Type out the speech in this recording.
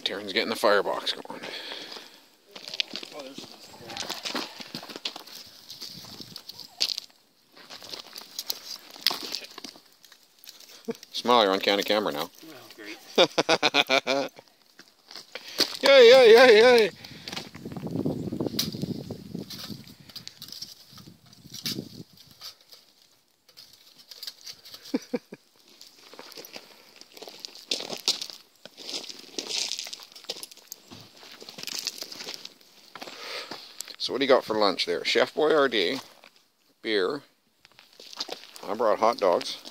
Taryn's getting the firebox going. Oh, there's Smile, you're on Canada camera now. Oh, great. Yay, yay, yay, yay! So what do you got for lunch there? Chef Boyardee, beer. I brought hot dogs.